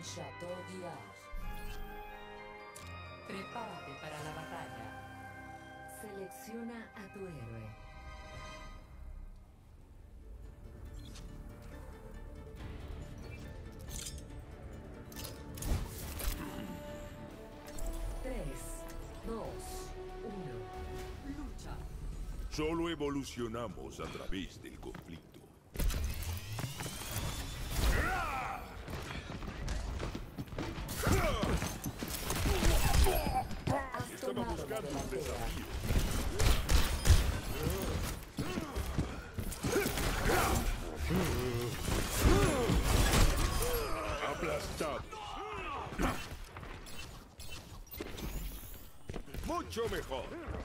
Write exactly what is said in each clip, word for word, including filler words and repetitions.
Chateau Guillard. Prepárate para la batalla. Selecciona a tu héroe. Tres, dos, uno. Lucha. Solo evolucionamos a través del conflicto. Estaba buscando un desafío. Aplastado. Mucho mejor.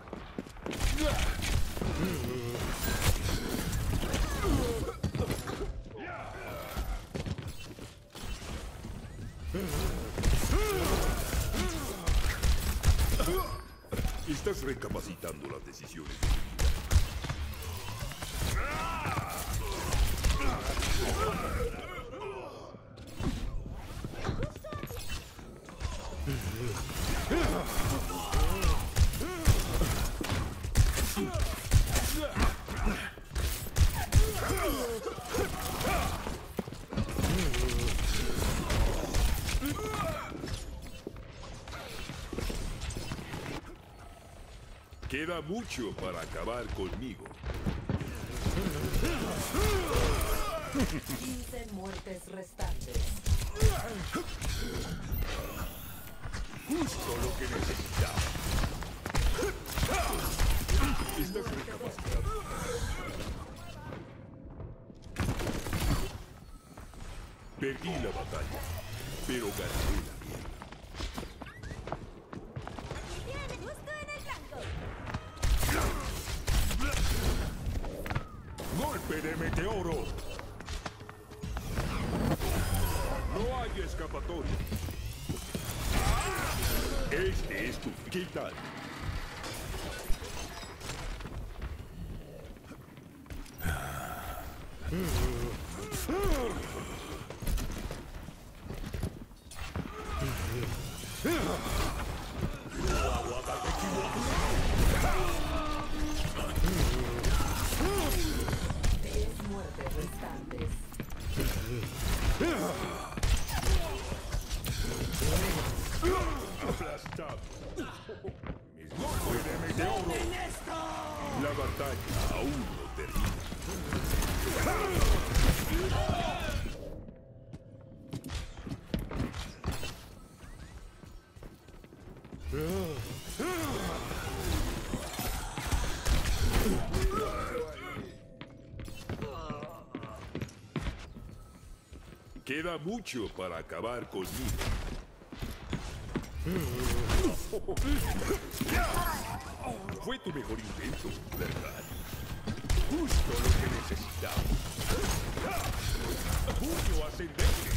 Estás recapacitando las decisiones de tu vida. Queda mucho para acabar conmigo. quince muertes restantes. Justo lo que necesitaba. Estás recapacitando. Perdí la batalla, pero gané la guerra. ¡Golpe de meteoro! No hay escapatoria. Este es tu... ¿Qué tal? diez muertes restantes. Aplastado. Mis golpes de meteoro. La batalla aún no termina. Queda mucho para acabar conmigo. Fue tu mejor intento, ¿verdad? Justo lo que necesitaba. Puño ascendente.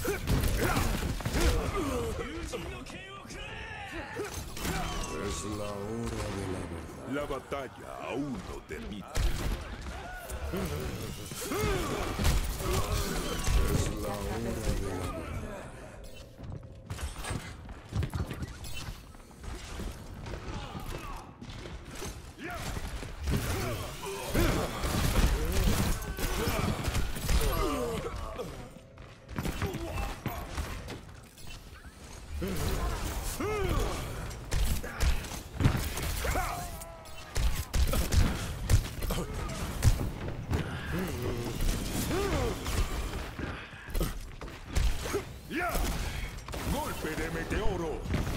Es la hora de la verdad. La batalla aún no termina. Es la hora de la verdad. ¡Golpe de meteoro!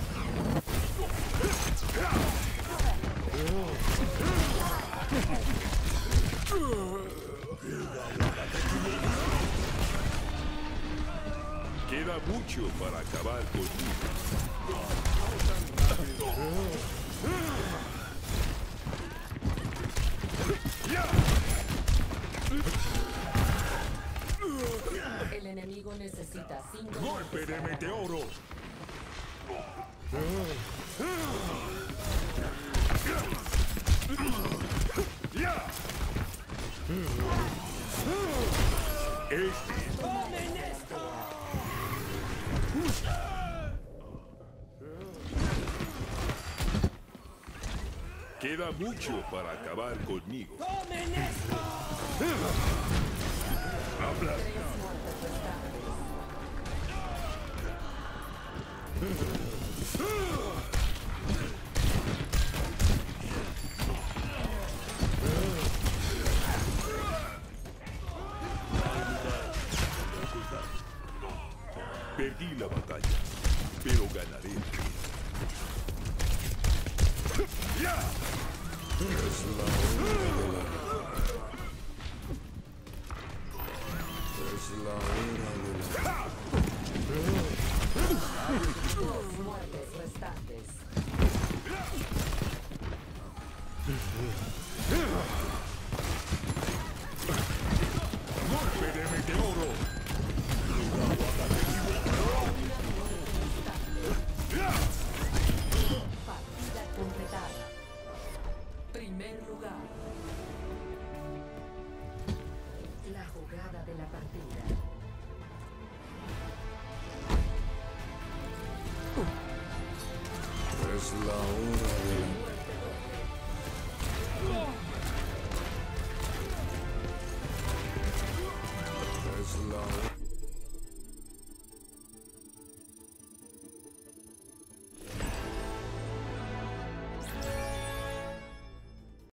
Queda mucho para acabar conmigo. El enemigo necesita cinco. ¡Golpe de meteoro! Este es... Queda mucho para acabar conmigo. ¡Tomen esto! Habla. Tres muertes restantes. Perdí la batalla, pero ganaré. ¡Ya! Es la hora de la... Es la hora de la... Dos muertes restantes. ¡Golpe de meteoro! Partida completada. Primer lugar. La jugada de la partida. Es la hora de la... Muerte doble.